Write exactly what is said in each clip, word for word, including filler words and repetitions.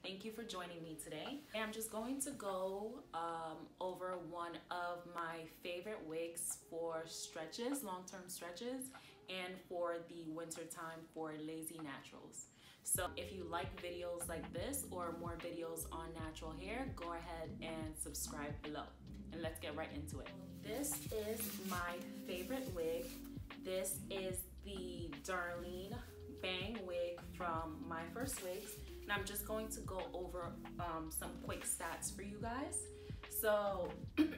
Thank you for joining me today. I'm just going to go um, over one of my favorite wigs for stretches, long-term stretches, and for the winter time for lazy naturals. So if you like videos like this or more videos on natural hair, go ahead and subscribe below. And let's get right into it. This is my favorite wig. This is the Darlene Bang wig from MyFirstWigs. And I'm just going to go over um, some quick stats for you guys. So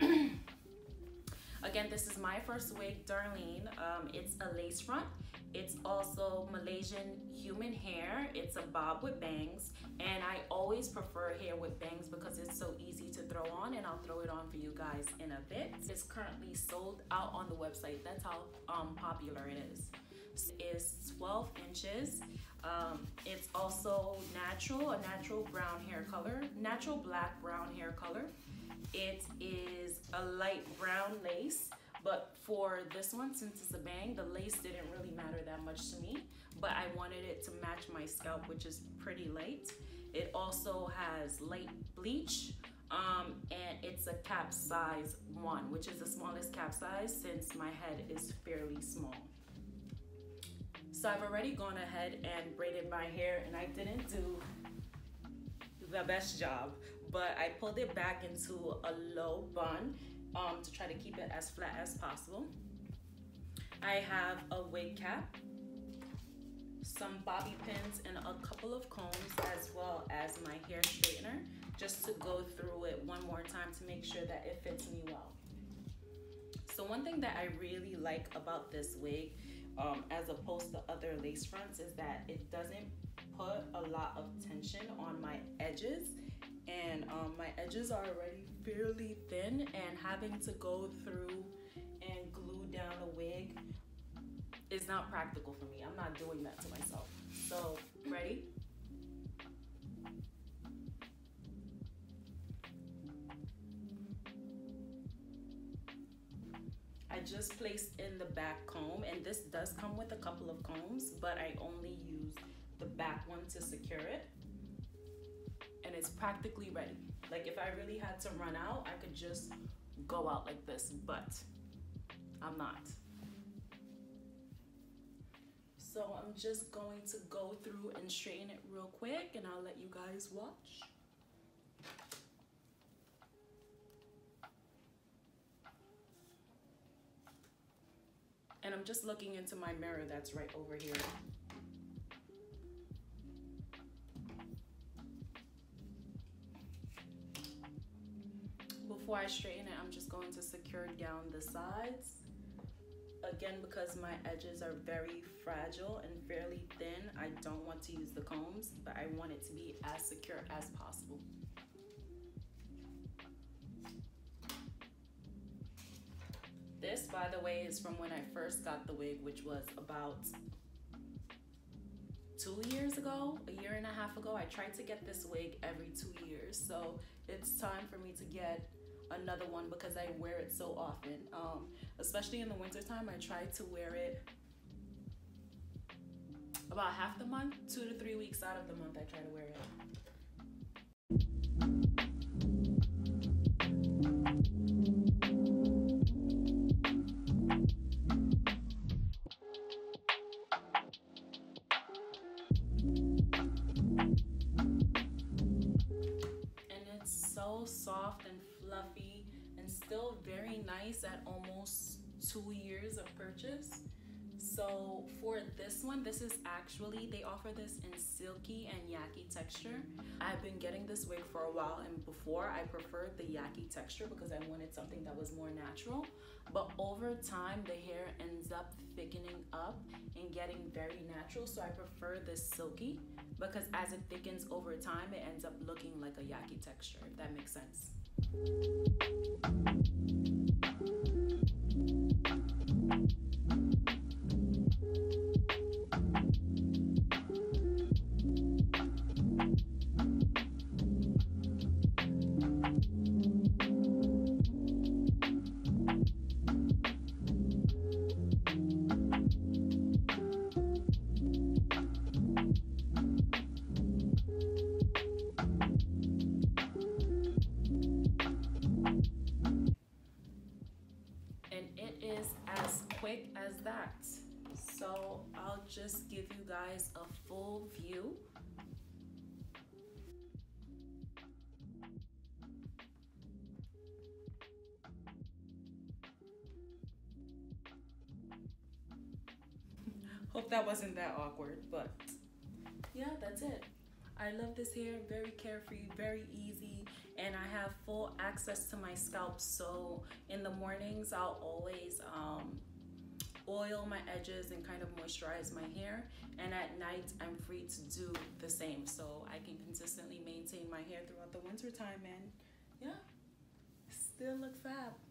again, this is MyFirstWig Darlene. Um, it's a lace front. It's also Malaysian human hair. It's a bob with bangs. And I always prefer hair with bangs because it's so easy to throw on, and I'll throw it on for you guys in a bit. It's currently sold out on the website. That's how um, popular it is. Is twelve inches. Um, it's also natural, a natural brown hair color, natural black brown hair color. It is a light brown lace, but for this one, since it's a bang, the lace didn't really matter that much to me, but I wanted it to match my scalp, which is pretty light. It also has light bleach, um, and it's a cap size one, which is the smallest cap size since my head is fairly small. So I've already gone ahead and braided my hair, and I didn't do the best job, but I pulled it back into a low bun um, to try to keep it as flat as possible. I have a wig cap, some bobby pins, and a couple of combs, as well as my hair straightener, just to go through it one more time to make sure that it fits me well. So one thing that I really like about this wig, Um, as opposed to other lace fronts, is that it doesn't put a lot of tension on my edges, and um, my edges are already fairly thin, and having to go through and glue down a wig is not practical for me. I'm not doing that to myself. So, ready? I just placed in the back comb, and this does come with a couple of combs, but I only use the back one to secure it, and it's practically ready. Like if I really had to run out, I could just go out like this, but I'm not. So I'm just going to go through and straighten it real quick, and I'll let you guys watch. And I'm just looking into my mirror that's right over here. Before I straighten it, I'm just going to secure down the sides. Again, because my edges are very fragile and fairly thin, I don't want to use the combs, but I want it to be as secure as possible. This, by the way, is from when I first got the wig, which was about two years ago, a year and a half ago. I tried to get this wig every two years. So it's time for me to get another one because I wear it so often. Um, especially in the winter time, I try to wear it about half the month, two to three weeks out of the month I try to wear it. Soft and fluffy, and still very nice at almost two years of purchase. So for this one, this is actually, they offer this in silky and yaki texture. I've been getting this wig for a while, and before I preferred the yaki texture because I wanted something that was more natural, but over time the hair ends up thickening up and getting very natural, so I prefer this silky because as it thickens over time, it ends up looking like a yaki texture, if that makes sense. that. So I'll just give you guys a full view. Hope that wasn't that awkward, but yeah, that's it. I love this hair, very carefree, very easy, and I have full access to my scalp. So in the mornings, I'll always um, oil my edges and kind of moisturize my hair. And at night, I'm free to do the same. So I can consistently maintain my hair throughout the winter time, and yeah, still look fab.